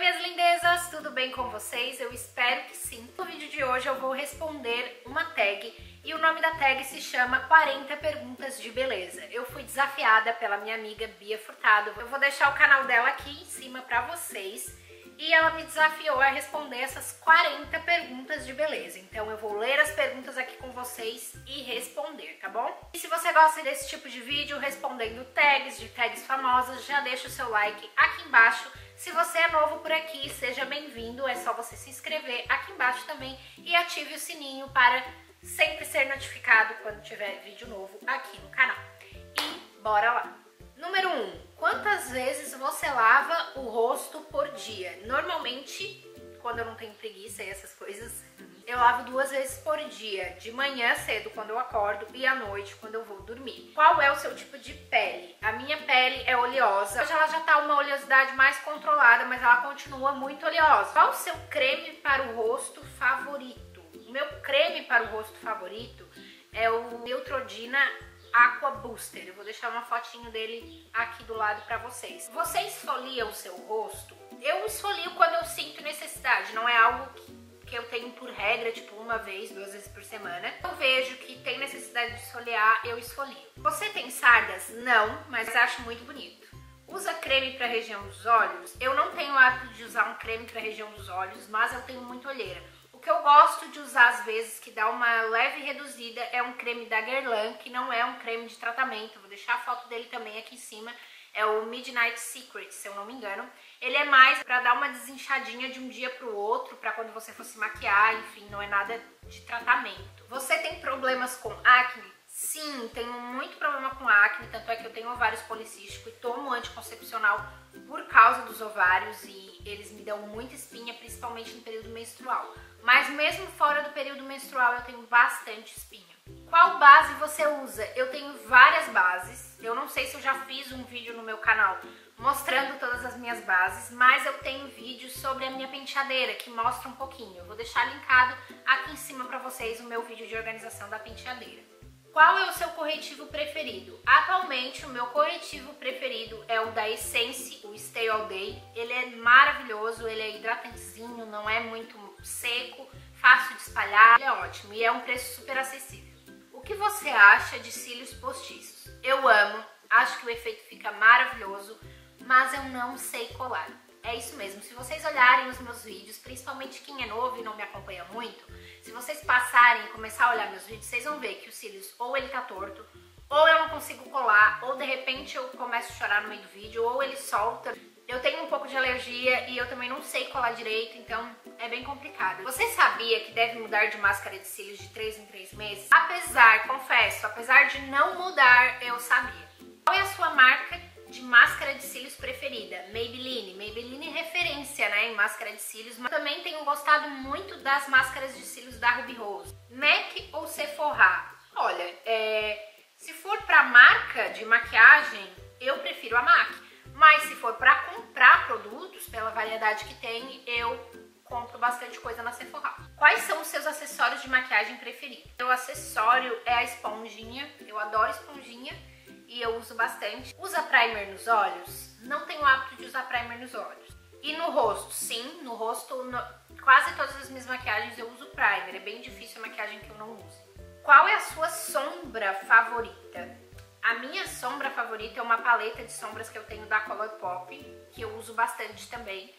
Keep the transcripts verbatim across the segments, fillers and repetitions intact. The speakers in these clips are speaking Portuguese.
minhas lindezas, tudo bem com vocês? Eu espero que sim. No vídeo de hoje eu vou responder uma tag e o nome da tag se chama quarenta perguntas de beleza. Eu fui desafiada pela minha amiga Bia Furtado. Eu vou deixar o canal dela aqui em cima pra vocês e ela me desafiou a responder essas quarenta perguntas de beleza. Então eu vou ler as perguntas aqui com vocês e responder, tá bom? E se você gosta desse tipo de vídeo respondendo tags, de tags famosas, já deixa o seu like aqui embaixo. Se você é novo por aqui, seja bem-vindo, é só você se inscrever aqui embaixo também e ative o sininho para sempre ser notificado quando tiver vídeo novo aqui no canal. E bora lá! Número um. Quantas vezes você lava o rosto por dia? Normalmente, quando eu não tenho preguiça e essas coisas, eu lavo duas vezes por dia. De manhã cedo, quando eu acordo, e à noite, quando eu vou dormir. Qual é o seu tipo de pele? A minha pele é oleosa. Hoje ela já tá uma oleosidade mais controlada, mas ela continua muito oleosa. Qual o seu creme para o rosto favorito? O meu creme para o rosto favorito é o Neutrogena Aqua Booster. Eu vou deixar uma fotinho dele aqui do lado pra vocês. Você esfolia o seu rosto? Eu esfolio quando eu sinto necessidade. Não é algo que, que eu tenho por regra, tipo uma vez, duas vezes por semana. Eu vejo que tem necessidade de esfoliar, eu esfolio. Você tem sardas? Não, mas acho muito bonito. Usa creme pra região dos olhos? Eu não tenho o hábito de usar um creme pra região dos olhos, mas eu tenho muita olheira. O que eu gosto de usar às vezes, que dá uma leve reduzida, é um creme da Guerlain, que não é um creme de tratamento. Eu vou deixar a foto dele também aqui em cima. É o Midnight Secret, se eu não me engano. Ele é mais pra dar uma desinchadinha de um dia pro outro, pra quando você for se maquiar, enfim, não é nada de tratamento. Você tem problemas com acne? Sim, tenho muito problema com acne, tanto é que eu tenho ovários policísticos e tomo anticoncepcional por causa dos ovários e eles me dão muita espinha, principalmente no período menstrual. Mas mesmo fora do período menstrual eu tenho bastante espinha. Qual base você usa? Eu tenho várias bases. Eu não sei se eu já fiz um vídeo no meu canal mostrando todas as minhas bases, mas eu tenho vídeos sobre a minha penteadeira que mostra um pouquinho. Eu vou deixar linkado aqui em cima para vocês o meu vídeo de organização da penteadeira. Qual é o seu corretivo preferido? Atualmente o meu corretivo preferido é o da Essence, o Stay All Day. Ele é maravilhoso, ele é hidratantezinho, não é muito seco, fácil de espalhar, ele é ótimo e é um preço super acessível. O que você acha de cílios postiços? Eu amo, acho que o efeito fica maravilhoso, mas eu não sei colar. É isso mesmo, se vocês olharem os meus vídeos, principalmente quem é novo e não me acompanha muito, se vocês passarem e começar a olhar meus vídeos, vocês vão ver que os cílios ou ele tá torto, ou eu não consigo colar, ou de repente eu começo a chorar no meio do vídeo, ou ele solta. Eu tenho um pouco de alergia e eu também não sei colar direito, então é bem complicado. Você sabia que deve mudar de máscara de cílios de três em três meses? Apesar, confesso, apesar de não mudar, eu sabia. Qual é a sua marca de máscara de cílios preferida? Maybelline. Maybelline é referência, né, em máscara de cílios, mas também tenho gostado muito das máscaras de cílios da Ruby Rose. MAC ou Sephora? Olha, é, se for pra marca de maquiagem, eu prefiro a MAC. Mas se for pra comprar produtos, pela variedade que tem, eu compro bastante coisa na Sephora. Quais são os seus acessórios de maquiagem preferidos? Meu acessório é a esponjinha, eu adoro esponjinha e eu uso bastante. Usa primer nos olhos? Não tenho o hábito de usar primer nos olhos. E no rosto? Sim, no rosto, no, quase todas as minhas maquiagens eu uso primer, é bem difícil a maquiagem que eu não use. Qual é a sua sombra favorita? A minha sombra favorita é uma paleta de sombras que eu tenho da Colourpop, que eu uso bastante também.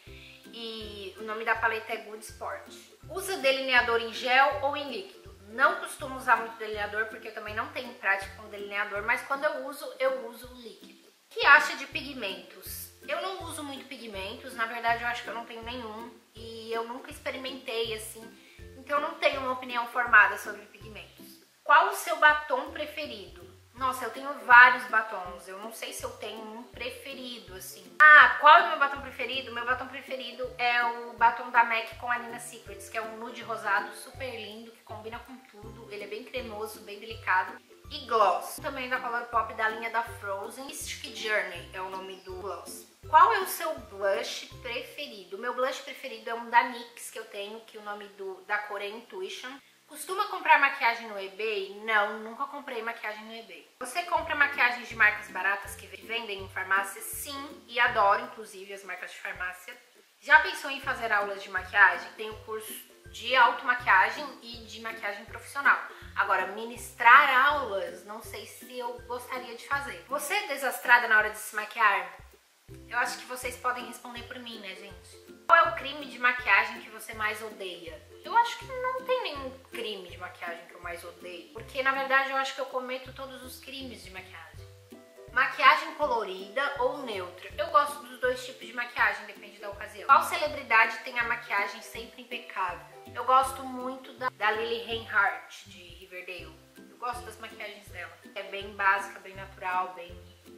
E o nome da paleta é Good Sport. Usa delineador em gel ou em líquido? Não costumo usar muito delineador porque eu também não tenho prática com delineador, mas quando eu uso, eu uso o líquido. O que acha de pigmentos? Eu não uso muito pigmentos, na verdade eu acho que eu não tenho nenhum. E eu nunca experimentei assim, então eu não tenho uma opinião formada sobre pigmentos. Qual o seu batom preferido? Nossa, eu tenho vários batons, eu não sei se eu tenho um preferido, assim. Ah, qual é o meu batom preferido? Meu batom preferido é o batom da MAC com a Nina Secrets, que é um nude rosado super lindo, que combina com tudo. Ele é bem cremoso, bem delicado. E gloss, também da Colourpop, da linha da Frozen. Mystic Journey é o nome do gloss. Qual é o seu blush preferido? O meu blush preferido é um da NYX que eu tenho, que o nome do, da cor é Intuition. Costuma comprar maquiagem no eBay? Não, nunca comprei maquiagem no eBay. Você compra maquiagens de marcas baratas que vendem em farmácia? Sim, e adoro inclusive as marcas de farmácia. Já pensou em fazer aulas de maquiagem? Tem o curso de automaquiagem e de maquiagem profissional. Agora, ministrar aulas, não sei se eu gostaria de fazer. Você é desastrada na hora de se maquiar? Eu acho que vocês podem responder por mim, né, gente? Qual é o crime de maquiagem que você mais odeia? Eu acho que não tem nenhum crime de maquiagem que eu mais odeio. Porque, na verdade, eu acho que eu cometo todos os crimes de maquiagem. Maquiagem colorida ou neutra? Eu gosto dos dois tipos de maquiagem, depende da ocasião. Qual celebridade tem a maquiagem sempre impecável? Eu gosto muito da, da Lily Reinhardt, de Riverdale. Eu gosto das maquiagens dela. É bem básica, bem natural, bem,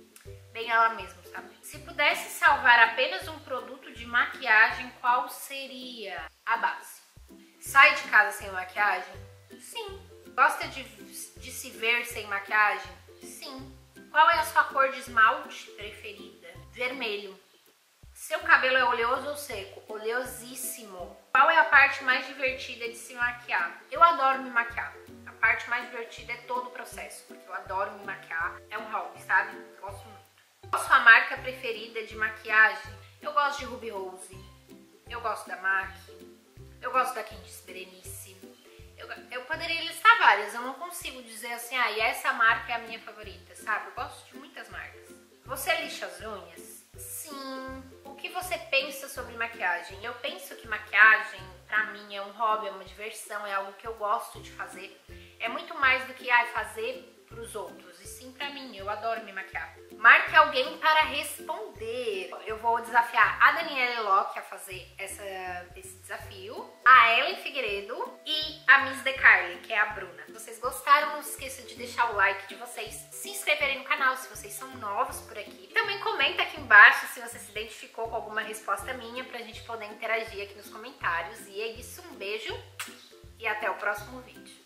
bem ela mesma, sabe? Se pudesse salvar apenas um produto de maquiagem, qual seria? A base. Sai de casa sem maquiagem? Sim. Gosta de, de se ver sem maquiagem? Sim. Qual é a sua cor de esmalte preferida? Vermelho. Seu cabelo é oleoso ou seco? Oleosíssimo. Qual é a parte mais divertida de se maquiar? Eu adoro me maquiar. A parte mais divertida é todo o processo, porque eu adoro me maquiar. É um hobby, sabe? Gosto muito. Qual a sua marca preferida de maquiagem? Eu gosto de Ruby Rose. Eu gosto da M A C. Eu gosto da Candice Berenice. Eu, eu poderia listar várias, eu não consigo dizer assim, ah, e essa marca é a minha favorita, sabe? Eu gosto de muitas marcas. Você lixa as unhas? Sim. O que você pensa sobre maquiagem? Eu penso que maquiagem, pra mim, é um hobby, é uma diversão, é algo que eu gosto de fazer. É muito mais do que, ah, fazer pros outros, e sim pra mim, eu adoro me maquiar. Marque alguém para responder. Eu vou desafiar a Daniela Locke a fazer essa, esse desafio, a Ellen Figueiredo e a Miss DeCarly, que é a Bruna. Se vocês gostaram, não se esqueça de deixar o like de vocês, se inscreverem no canal se vocês são novos por aqui. Também comenta aqui embaixo se você se identificou com alguma resposta minha pra gente poder interagir aqui nos comentários. E é isso, um beijo e até o próximo vídeo.